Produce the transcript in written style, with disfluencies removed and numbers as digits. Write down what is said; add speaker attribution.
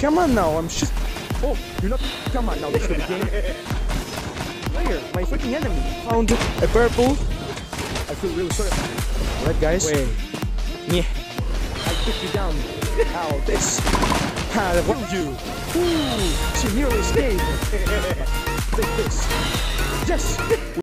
Speaker 1: come on now, I'm just... Oh, you're not... Come on now, this stupid game. Player, my freaking enemy, found a purple. I feel really sorry. Alright guys. Wait. Yeah. I took you down. Ow, this. Ha, I killed you. Ooh, she nearly escaped. Take this. Yes!